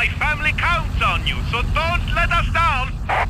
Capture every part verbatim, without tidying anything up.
My family counts on you, so don't let us down!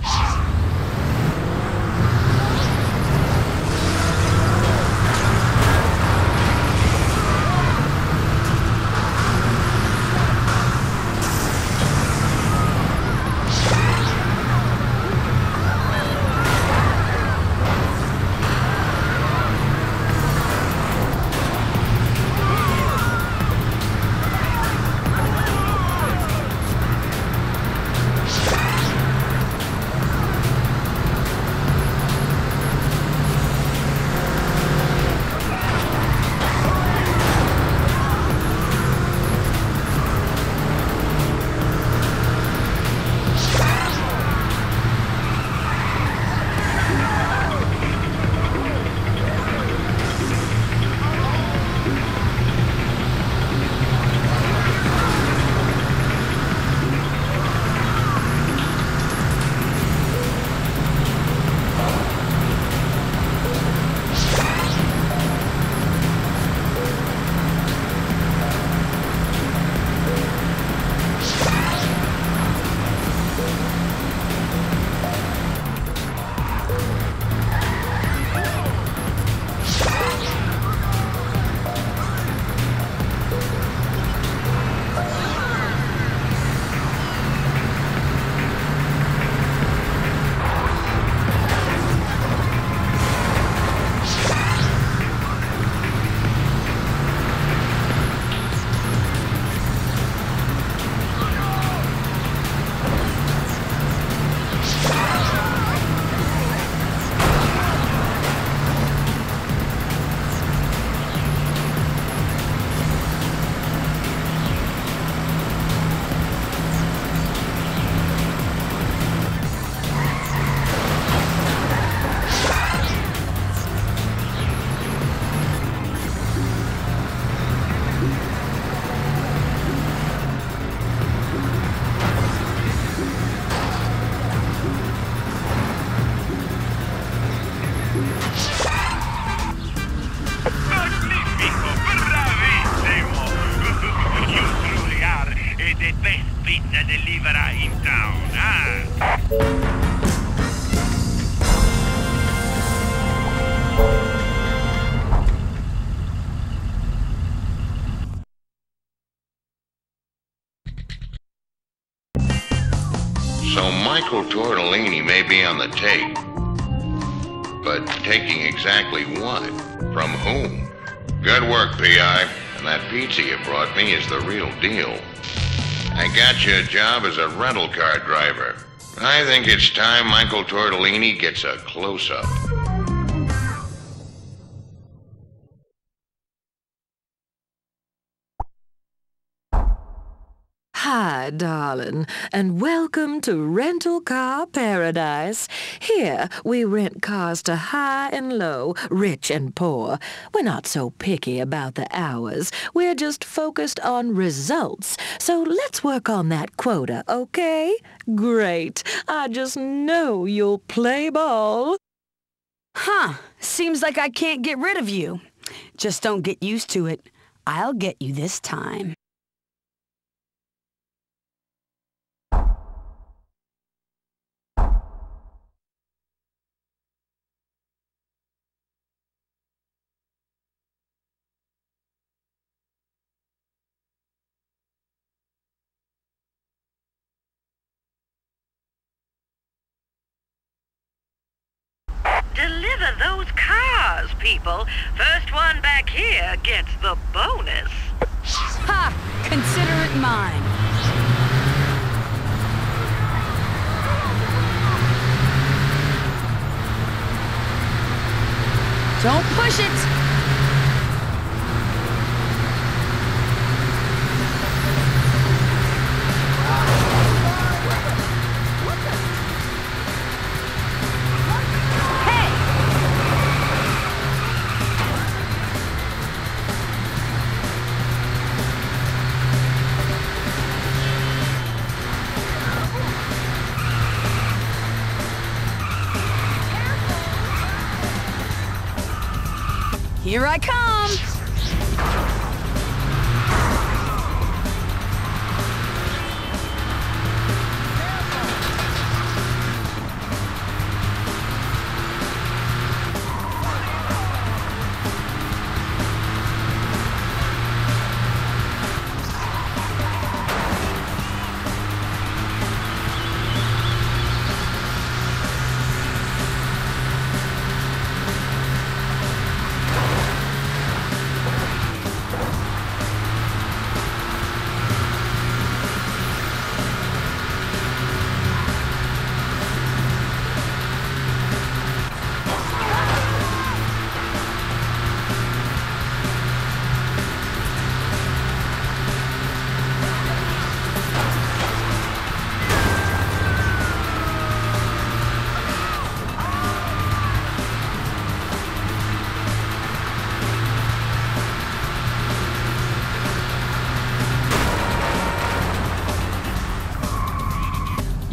In town, ah! So Michael Tortellini may be on the take, but taking exactly what? From whom? Good work, P I. And that pizza you brought me is the real deal. I got you a job as a rental car driver. I think it's time Michael Tortellini gets a close-up. Hi, darling, and welcome to Rental Car Paradise. Here, we rent cars to high and low, rich and poor. We're not so picky about the hours. We're just focused on results. So let's work on that quota, okay? Great. I just know you'll play ball. Huh. Seems like I can't get rid of you. Just don't get used to it. I'll get you this time. Deliver those cars, people. First one back here gets the bonus. Ha! Consider it mine. Don't push it! Here I come!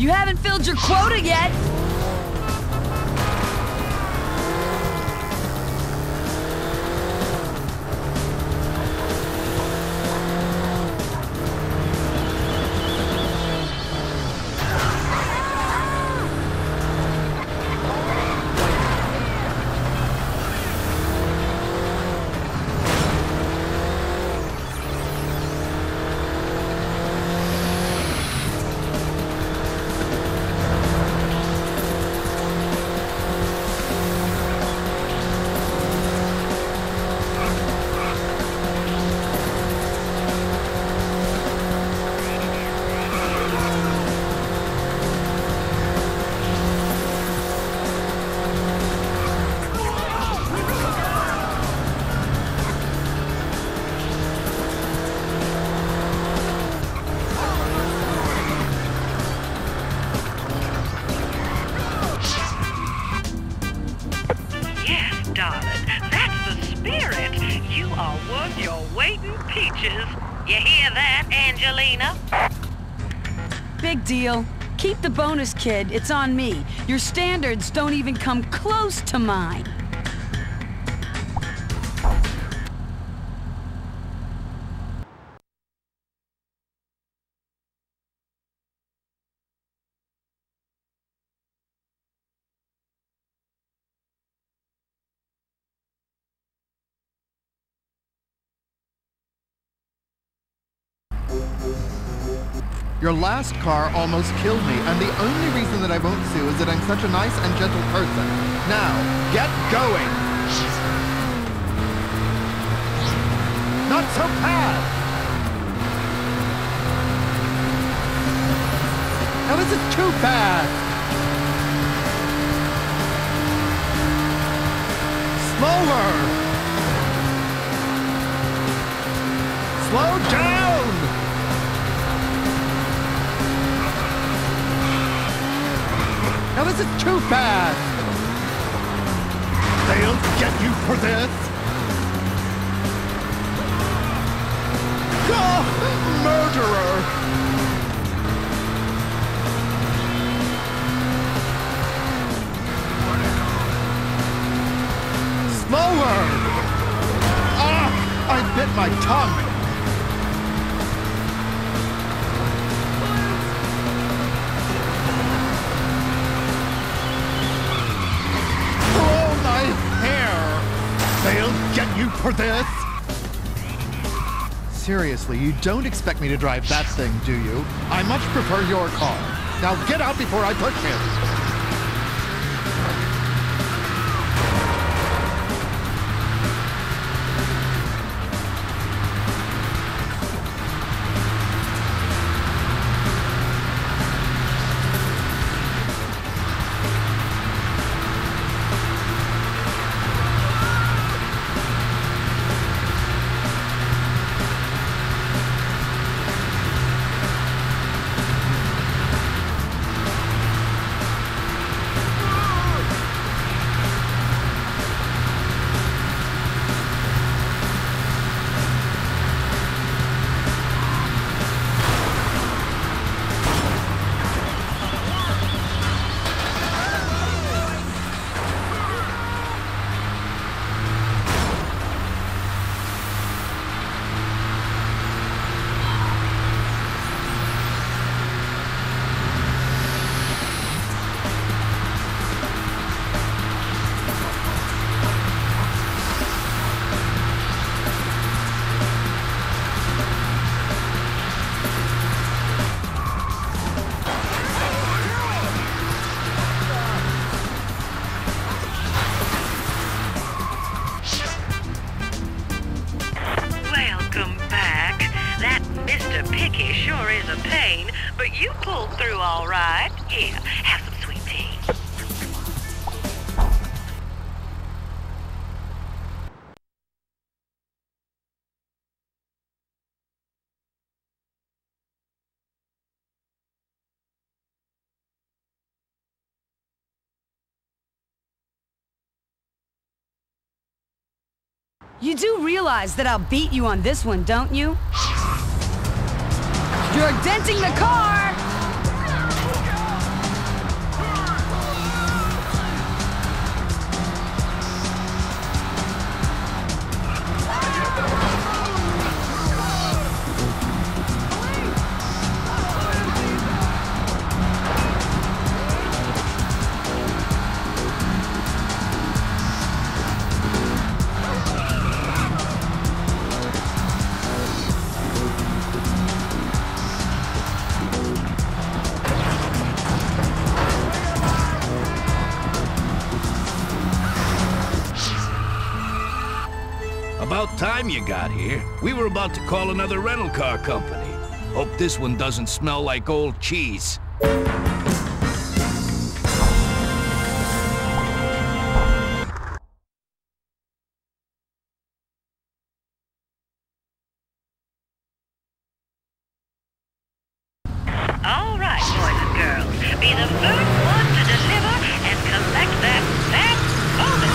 You haven't filled your quota yet! Darling, that's the spirit. You are worth your weight in peaches. You hear that, Angelina? Big deal. Keep the bonus, kid. It's on me. Your standards don't even come close to mine. Your last car almost killed me, and the only reason that I won't sue is that I'm such a nice and gentle person. Now, get going! Not so fast! Now this is too fast! Slower! Slow down! Now this is too fast! They'll get you for this! Oh, murderer! Slower! Ah! I bit my tongue! They'll get you for this! Seriously, you don't expect me to drive that thing, do you? I much prefer your car. Now get out before I push you! Sure is a pain, but you pulled through all right. Here, have some sweet tea. You do realize that I'll beat you on this one, don't you? You're denting the car! time you got here. We were about to call another rental car company. Hope this one doesn't smell like old cheese. All right, boys and girls, be the first one to deliver and collect that fat bonus.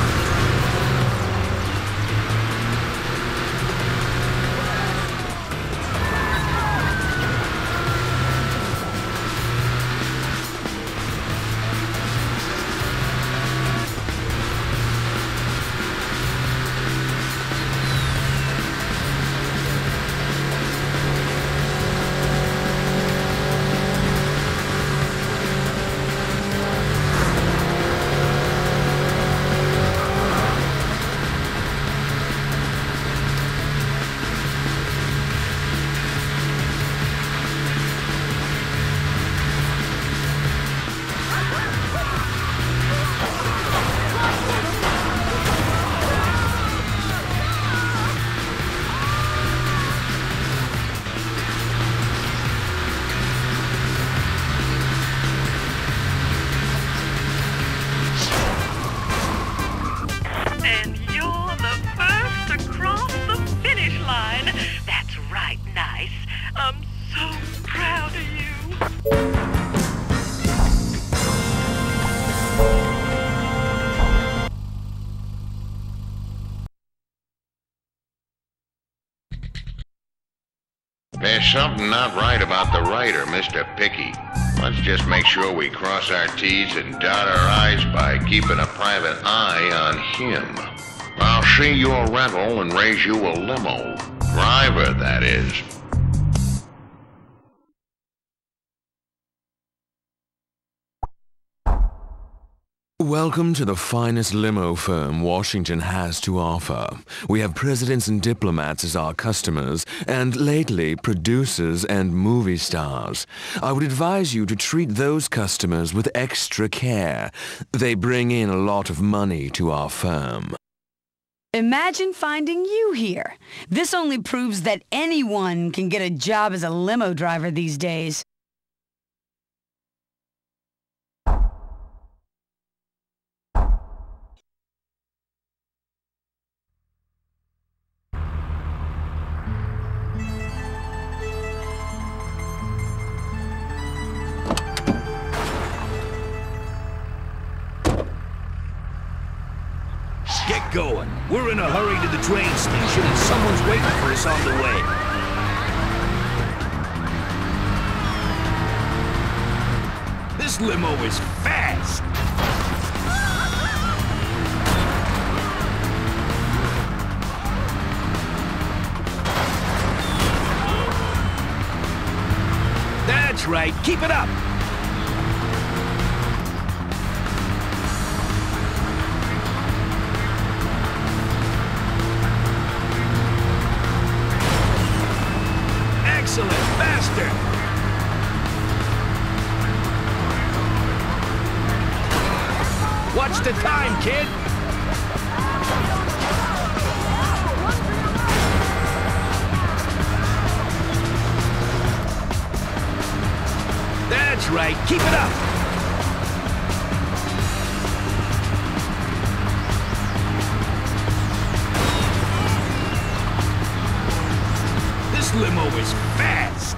And you're the first to cross the finish line. That's right, nice. I'm so proud of you. There's something not right about the writer, Mister Picky. Let's just make sure we cross our T's and dot our I's by keeping a private eye on him. I'll see your rental and raise you a limo. Driver, that is. Welcome to the finest limo firm Washington has to offer. We have presidents and diplomats as our customers, and lately producers and movie stars. I would advise you to treat those customers with extra care. They bring in a lot of money to our firm. Imagine finding you here. This only proves that anyone can get a job as a limo driver these days. Get going. We're in a hurry to the train station and someone's waiting for us on the way. This limo is fast. That's right. Keep it up. Excellent! Faster! Watch the time, kid! That's right! Keep it up! This limo is fast!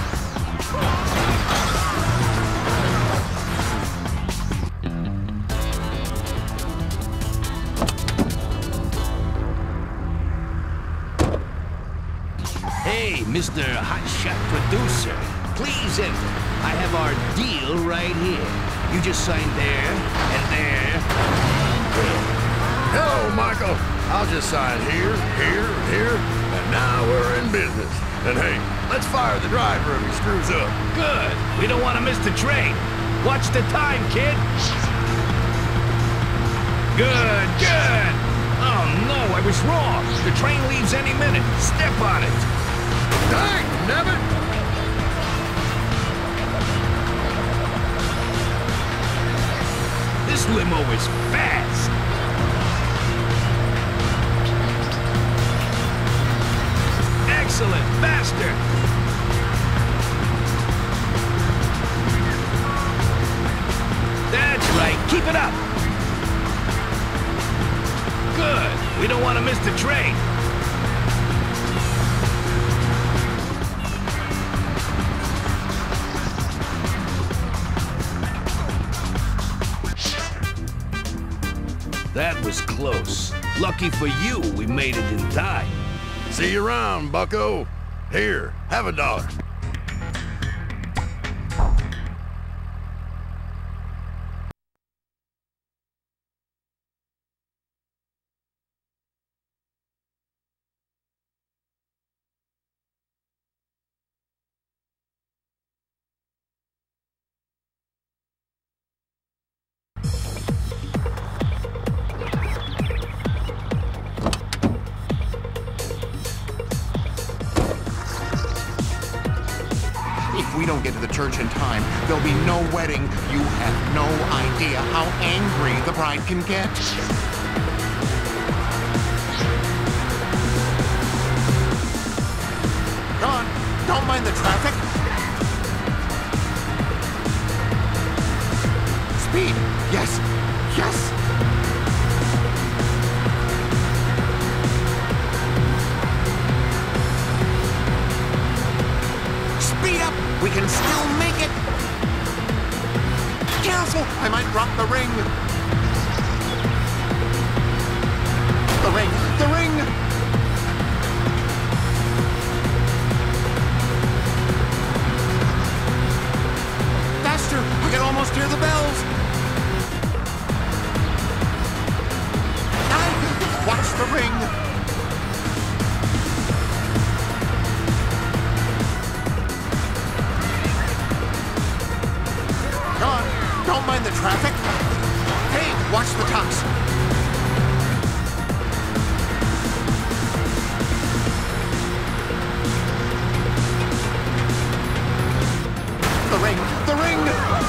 Hey, Mister Hotshot Producer, please enter. I have our deal right here. You just sign there, and there, and there. Hello, Michael. I'll just sign here, here, and here, and now we're in business. And hey, let's fire the driver if he screws up. Good. We don't want to miss the train. Watch the time, kid. Good, good. Oh, no, I was wrong. The train leaves any minute. Step on it. Dang, nabbit! This limo is fast. That was close. Lucky for you, we made it in time. See you around, bucko. Here, have a dollar. If we don't get to the church in time, there'll be no wedding. You have no idea how angry the bride can get. Go on, don't mind the traffic. Speed, yes, yes. Speed up! We can still make it! Careful! I might drop the ring! The ring! The ring! Faster! I can almost hear the bells! Ah, watch the ring! Don't mind the traffic. Hey, watch the tops. The ring, the ring!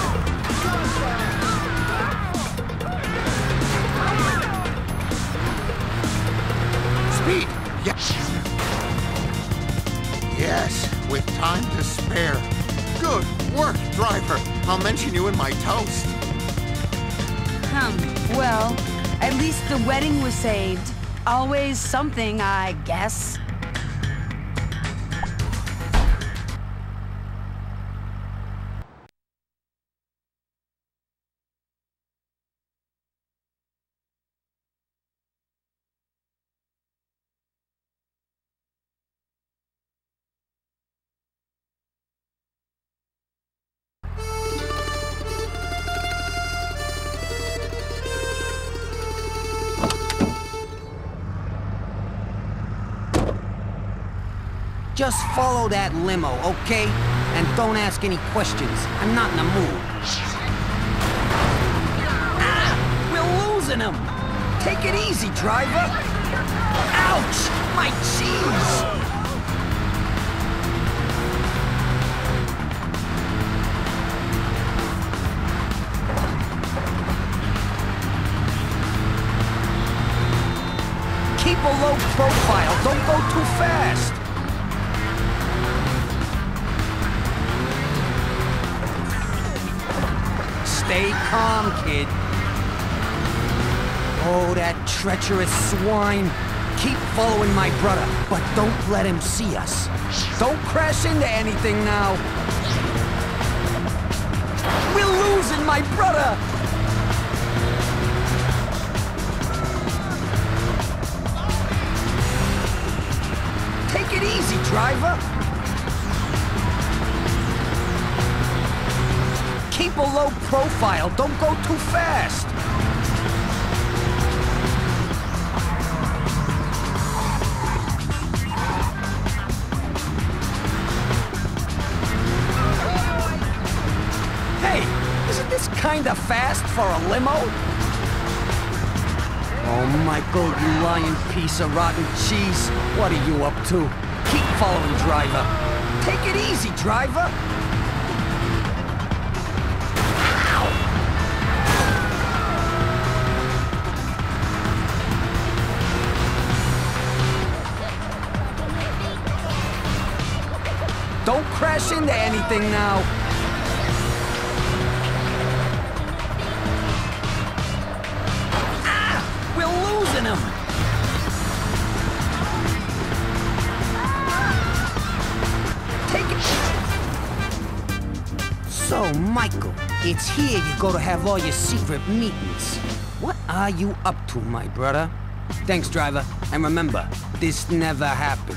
Speed, yes. Yes, with time to spare. Good work, driver. I'll mention you in my toast. Um, well, at least the wedding was saved. Always something, I guess. Just follow that limo, okay? And don't ask any questions. I'm not in the mood. Ah! We're losing him! Take it easy, driver! Ouch! My cheese! Keep a low profile. Don't go too fast. Stay calm, kid. Oh, that treacherous swine. Keep following my brother, but don't let him see us. Don't crash into anything now. We're losing my brother! Take it easy, driver. Keep a low profile. Don't go too fast. Hey, isn't this kinda fast for a limo? Oh, Michael, you lying piece of rotten cheese. What are you up to? Keep following, driver. Take it easy, driver. Don't crash into anything now. Ah! We're losing him. Take it. So, Michael, it's here you go to have all your secret meetings. What are you up to, my brother? Thanks, driver. And remember, this never happened.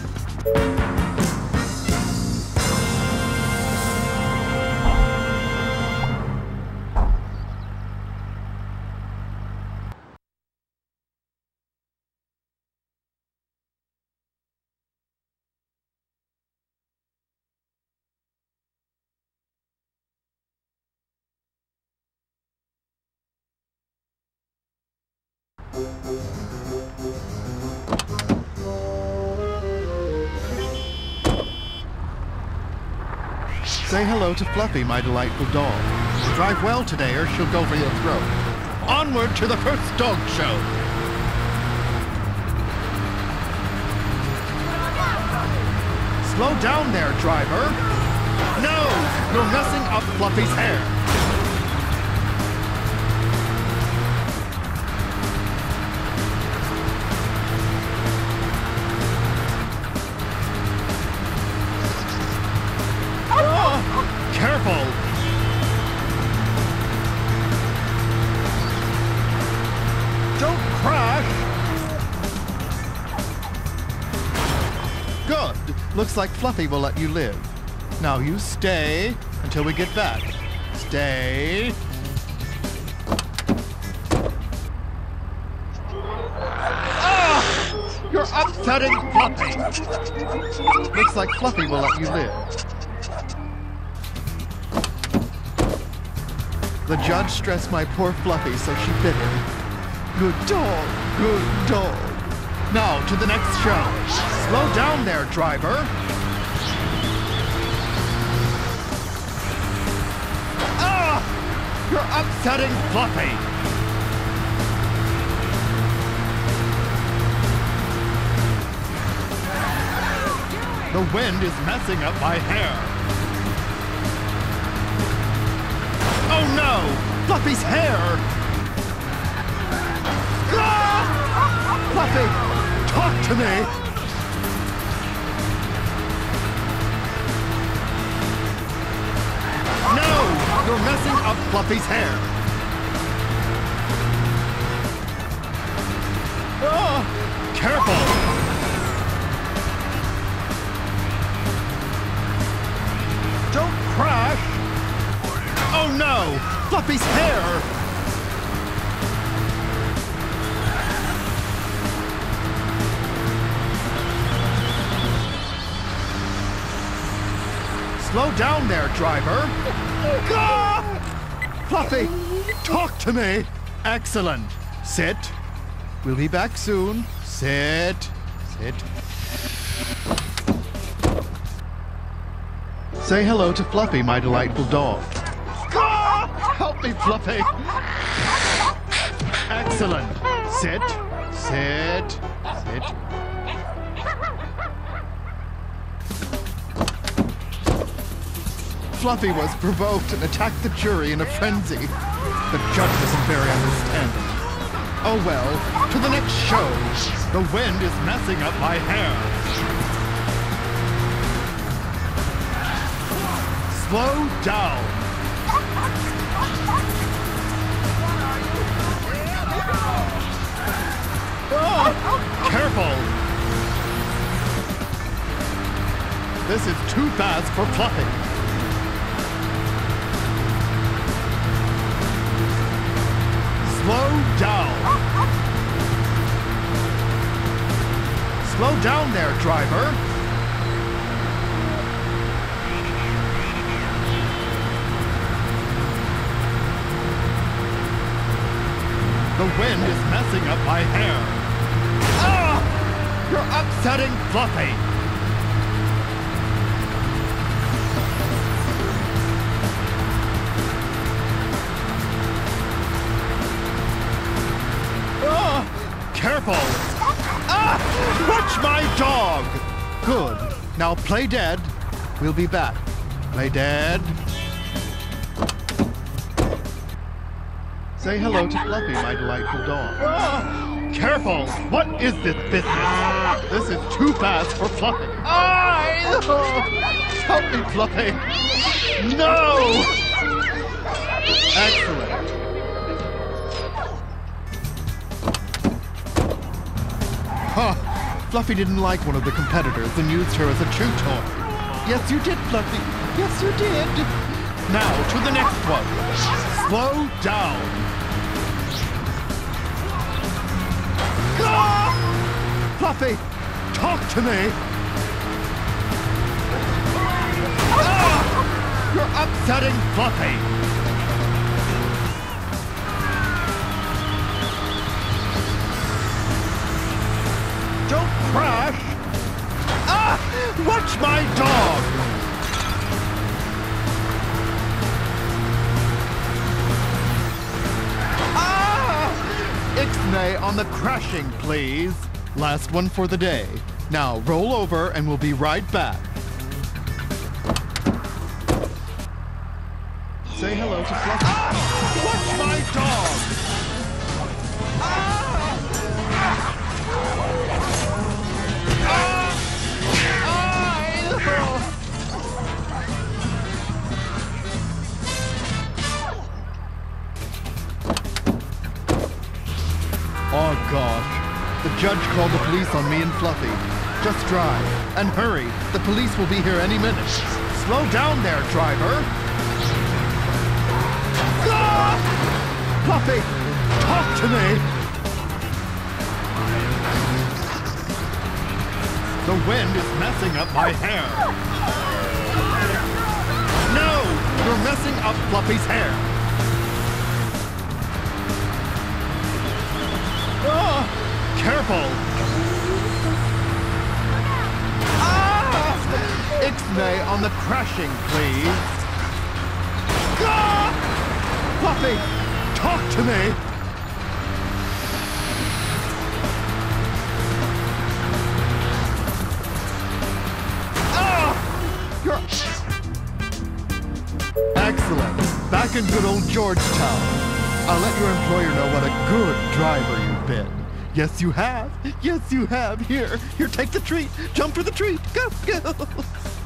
Say hello to Fluffy, my delightful dog. Drive well today or she'll go for your throat. Onward to the first dog show! Slow down there, driver! No! You're messing up Fluffy's hair! Careful! Don't crash! Good. Looks like Fluffy will let you live. Now you stay until we get back. Stay. Ah! You're upsetting Fluffy! Looks like Fluffy will let you live. The judge stressed my poor Fluffy, so she bit him. Good dog, good dog. Now, to the next show. Slow down there, driver. Ah! You're upsetting Fluffy. The wind is messing up my hair. Oh no! Fluffy's hair! Ah! Fluffy, talk to me! No! You're messing up Fluffy's hair! Oh! Careful! Don't crash! Oh no! Fluffy's hair! Slow down there, driver! Ah! Fluffy, talk to me! Excellent. Sit. We'll be back soon. Sit. Sit. Say hello to Fluffy, my delightful dog. Ah! Help me, Fluffy! Excellent. Sit. Sit. Sit. Fluffy was provoked and attacked the jury in a frenzy. The judge wasn't very understanding. Oh well, to the next show. The wind is messing up my hair. Slow down. Oh, careful. This is too fast for Fluffy. Slow down. Slow down there, driver. The wind is messing up my hair. Ah! You're upsetting Fluffy. Ah! Careful. Ah! Watch my dog. Good. Now play dead. We'll be back. Play dead. Say hello to Fluffy, my delightful dog. Ah, careful! What is this business? This is too fast for Fluffy. Ah, oh, help me, Fluffy! No! Excellent. Huh. Fluffy didn't like one of the competitors and used her as a chew toy. Yes, you did, Fluffy. Yes, you did. Now, to the next one. Slow down. Ah! Fluffy, talk to me. Ah! You're upsetting Fluffy. Don't crash! Ah! Watch my dog! Ah! Ixnay on the crashing, please. Last one for the day. Now roll over and we'll be right back. Say hello to Fluffy. Ah! Watch my dog! Ah! Oh gosh, the judge called the police on me and Fluffy. Just drive, and hurry, the police will be here any minute. Slow down there, driver! Ah! Fluffy, talk to me! The wind is messing up my hair. No, you're messing up Fluffy's hair. Ah, careful! Ah! Ixnay on the crashing, please. Ah! Fluffy, talk to me! Ah! You're... Excellent. Back in good old Georgetown. I'll let your employer know what a good driver you've been. Yes, you have. Yes, you have. Here, here, take the treat. Jump for the treat. Go, go.